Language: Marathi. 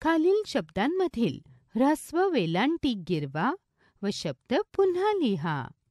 खालील शब्दांमधील ह्रस्व वेलांटी गिरवा व शब्द पुन्हा लिहा.